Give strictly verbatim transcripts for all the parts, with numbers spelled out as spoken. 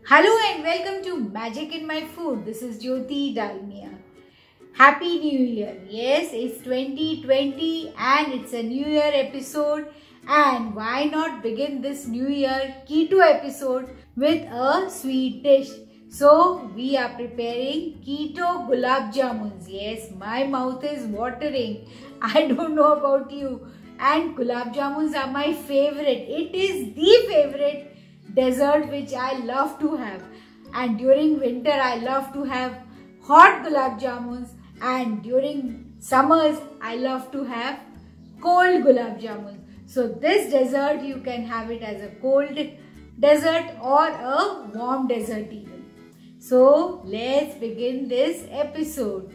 Hello and welcome to Magic in My Food. This is Jyoti Dalmia. Happy New Year. Yes, it's twenty twenty and it's a New Year episode. And why not begin this New Year Keto episode with a sweet dish? So we are preparing Keto Gulab Jamuns. Yes, my mouth is watering. I don't know about you. And Gulab Jamuns are my favorite. It is the favorite dessert which I love to have, and during winter I love to have hot Gulab Jamuns, and during summers I love to have cold Gulab Jamuns. So this dessert you can have it as a cold dessert or a warm dessert even. So let's begin this episode.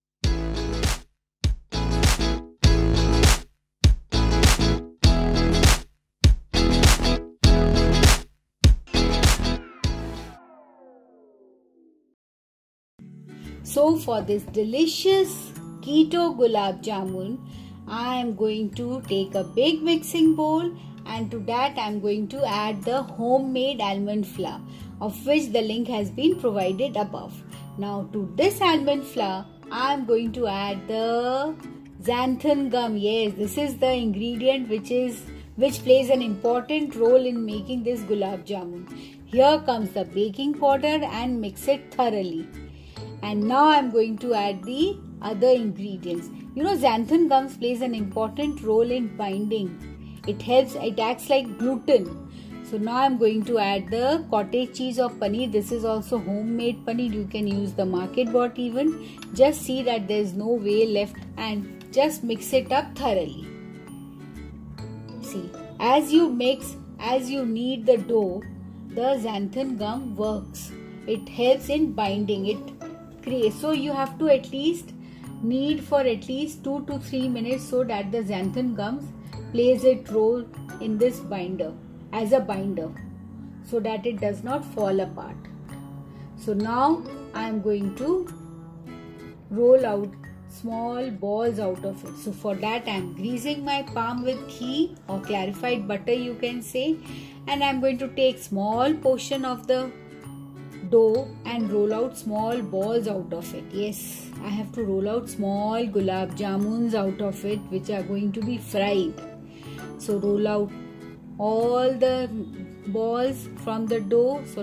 So for this delicious Keto Gulab Jamun, I am going to take a big mixing bowl, and to that I am going to add the homemade almond flour, of which the link has been provided above. Now to this almond flour, I am going to add the Xanthan gum. Yes, this is the ingredient which is which plays an important role in making this Gulab Jamun. Here comes the baking powder and mix it thoroughly. And now I am going to add the other ingredients. You know, xanthan gums plays an important role in binding. It helps, it acts like gluten. So now I am going to add the cottage cheese or paneer. This is also homemade paneer. You can use the market bought even. Just see that there is no way left and just mix it up thoroughly. See, as you mix, as you knead the dough, the xanthan gum works. It helps in binding it. So you have to at least knead for at least two to three minutes so that the xanthan gums plays its role in this binder as a binder, so that it does not fall apart. So now I am going to roll out small balls out of it. So for that I am greasing my palm with ghee or clarified butter, you can say, and I am going to take small portion of the dough and roll out small balls out of it. Yes, I have to roll out small Gulab Jamuns out of it, which are going to be fried. So roll out all the balls from the dough. So,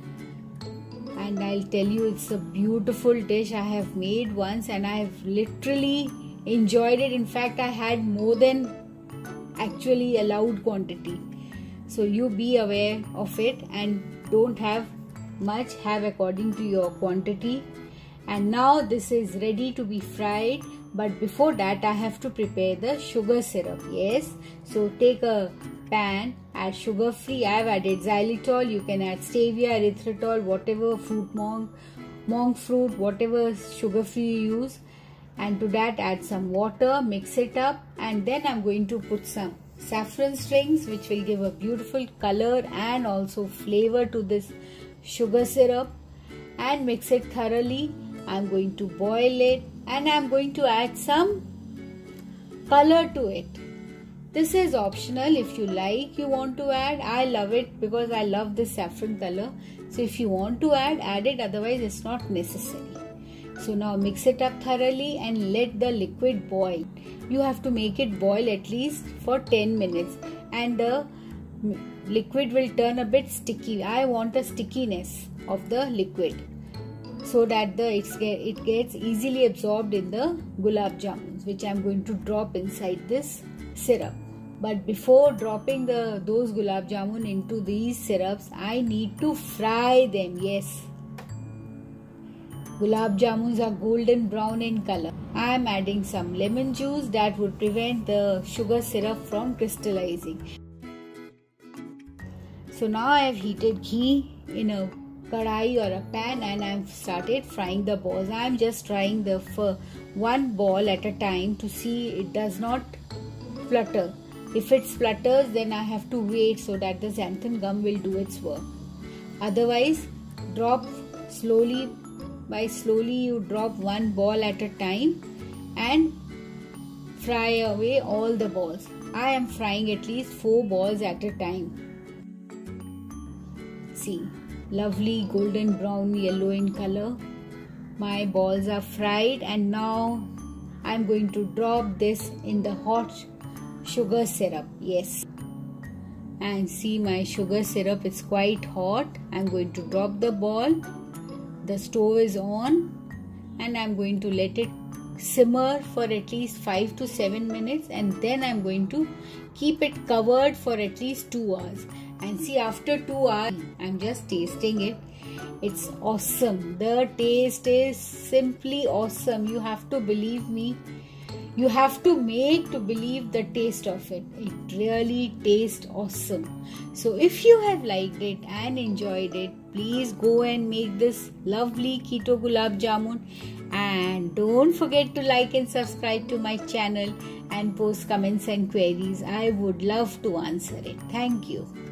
and I'll tell you, it's a beautiful dish I have made once and I have literally enjoyed it. In fact, I had more than actually allowed quantity. So you be aware of it and don't have much, have according to your quantity. And now this is ready to be fried, but before that I have to prepare the sugar syrup. Yes, so take a pan, add sugar free. I have added xylitol. You can add stevia, erythritol, whatever fruit monk monk fruit, whatever sugar free you use, and to that add some water, mix it up, and then I'm going to put some saffron strings, which will give a beautiful color and also flavor to this sugar syrup, and mix it thoroughly. I'm going to boil it and I'm going to add some color to it. This is optional. If you like, you want to add. I love it because I love this saffron color. So if you want to add, add it. Otherwise, it's not necessary. So now mix it up thoroughly and let the liquid boil. You have to make it boil at least for ten minutes, and the liquid will turn a bit sticky. I want a stickiness of the liquid so that the it's, it gets easily absorbed in the Gulab Jamuns, which I am going to drop inside this syrup. But before dropping the those Gulab Jamun into these syrups, I need to fry them. Yes, Gulab Jamuns are golden brown in color. I am adding some lemon juice that would prevent the sugar syrup from crystallizing. So now I have heated ghee in a kadai or a pan and I have started frying the balls. I am just frying the for one ball at a time to see it does not flutter. If it splutters, then I have to wait so that the xanthan gum will do its work. Otherwise, drop slowly. By slowly you drop one ball at a time and fry away all the balls. I am frying at least four balls at a time. See, lovely golden brown yellow in color. My balls are fried, and now I'm going to drop this in the hot sugar syrup. Yes. And see, my sugar syrup is quite hot. I'm going to drop the ball. The stove is on and I'm going to let it simmer for at least five to seven minutes, and then I'm going to keep it covered for at least two hours. And see, after two hours, I'm just tasting it. It's awesome. The taste is simply awesome. You have to believe me. You have to make to believe the taste of it. It really tastes awesome. So if you have liked it and enjoyed it, please go and make this lovely Keto Gulab Jamun. And don't forget to like and subscribe to my channel and post comments and queries. I would love to answer it. Thank you.